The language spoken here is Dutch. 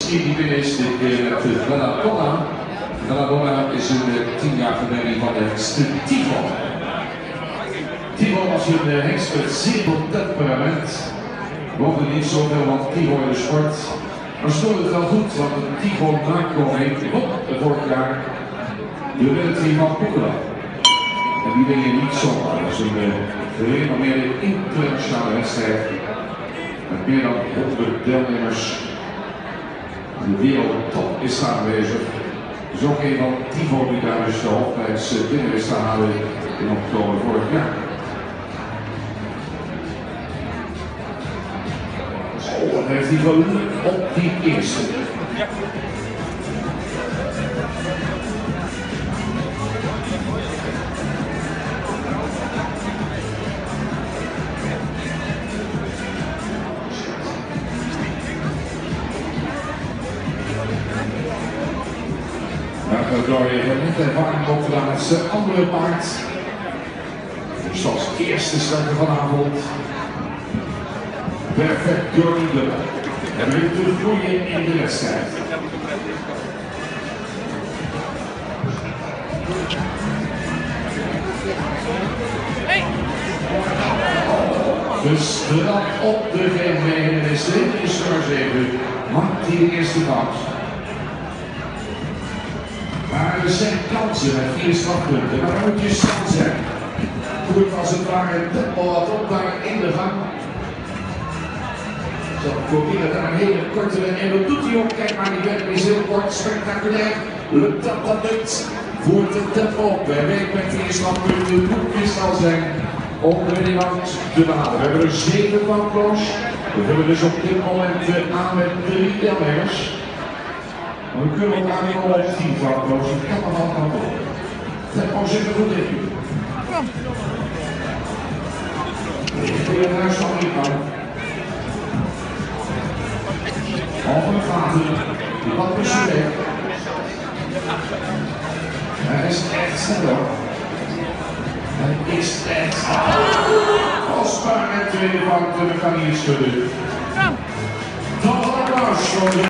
Die binnen is de Belladonna. Belladonna is een 10-jarige familie van de hengst Tivo. Tivo was een hengst met zeer veel temperament. Woonde niet zoveel van Tivo in de sport. Maar stond het wel goed, want de Tivo Marco heeft vorig jaar de military van Poekela. En die ben je niet zomaar. Dat is een alleen maar meer een internationale wedstrijd. Met meer dan 100 deelnemers. De wereldtop is aanwezig. Dus ook een van Tivo die daar dus de hoofdprijs binnen is te halen in oktober vorig jaar. Oh, dan heeft hij gewonnen op die eerste. Waardoor je net ervaring opgedaan met zijn andere paard. Dus als eerste starter vanavond. Perfect Jordi de. En weer te groeien in de wedstrijd. Dus de rand op de GMW en is de maar 7. Maakt hij de eerste fout. Maar er zijn kansen met 4 strafpunten, maar dan moet je snel zijn. Doe het als het ware tempo wat op daar in de gang. Zo, proberen daar een hele korte en dat doet hij ook. Kijk maar, die werk is heel kort, spectaculair. Lukt dat, dat lukt. Voert het tempo op. Wij werken met 4 strafpunten, moet je snel zijn om de winning te behalen. We hebben er 7 pancloos. We vullen dus op dit moment aan met 3 deelnemers. We kunnen elkaar niet al op 10 pancloos, dat kan nog altijd op. Tempo zit er goed in. Ik wil het huis van niet gaan. Over de gaten, die wat is er weg. Hij is echt snel. Hij is echt kostbaar en tweede bank, we gaan hier schudden. Tot applaus voor de